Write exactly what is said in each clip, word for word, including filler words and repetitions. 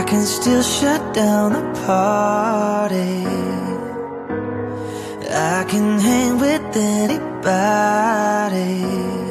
can still shut down the party. I can hang with anybody.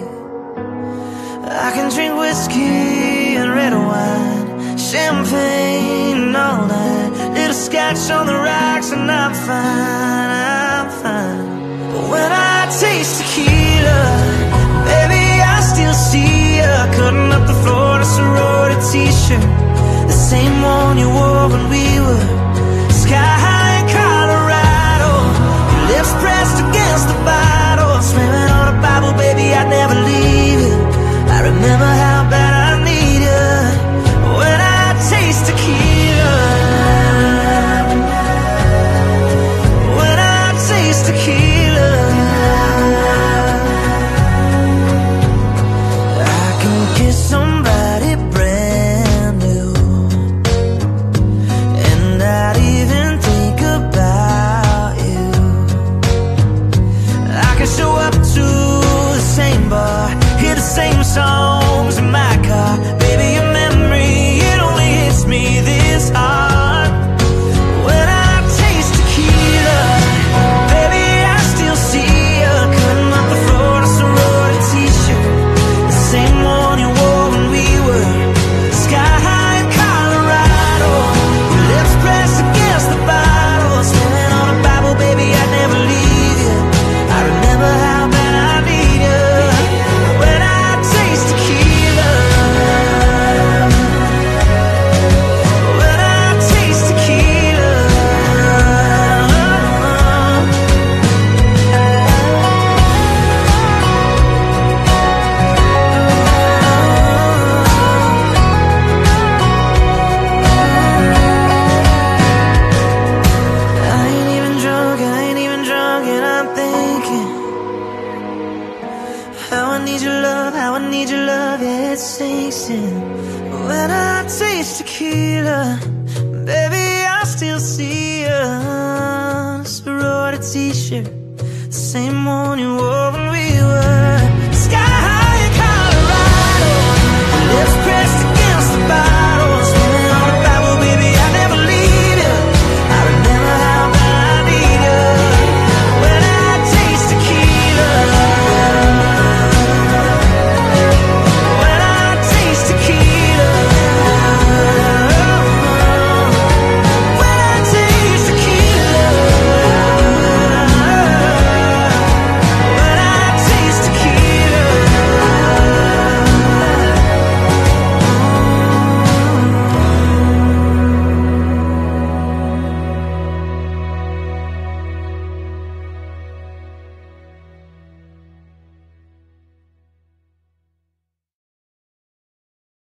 I can drink whiskey and red wine, champagne all night, little scotch on the rocks, and I'm fine, I'm fine. But when I taste tequila, baby, I still see ya cutting up the floor in a sorority t-shirt, the same one you wore when we were sky high in Colorado. Your lips pressed against the bottle, swimming on a Bible, baby, I'd never leave it. I remember how bad I need you when I taste tequila. When I taste tequila, I can kiss somebody brand new and not even think about you. I can show up to the same bar, hear the same songs in my car. Baby, your memory, it only hits me this hard. When I taste tequila, baby, I still see you cutting up the floor in a sorority t-shirt, the same one you wore when we were sky high in Colorado. Your lips pressed against the bottle, swimming on a Bible, baby, I'd never leave you. I remember how bad I need you when I taste tequila. When I taste tequila. I ain't even drunk, I ain't even drunk, and I'm thinking how I need your love, how I need your love, yeah, it sinks in. When I taste tequila, baby, I still see you in a sorority t-shirt, the same one you wore when we were sky high in Colorado. Your lips